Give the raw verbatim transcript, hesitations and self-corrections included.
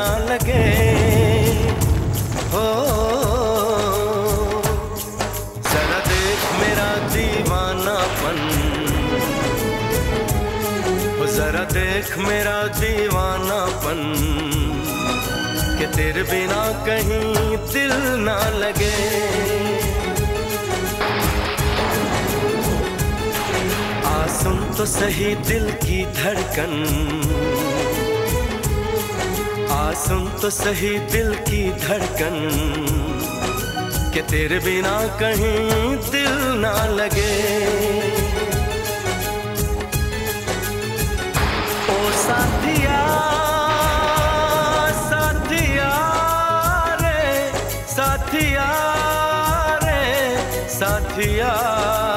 ना लगे। हो जरा देख मेरा दीवानापन, हो जरा देख मेरा दीवानापन, कि तेरे बिना कहीं दिल ना लगे। आ सुन तो सही दिल की धड़कन, आ सुन तो सही दिल की धड़कन, कि तेरे बिना कहीं दिल ना लगे। ओ साथिया साथिया रे, साथिया रे साथिया।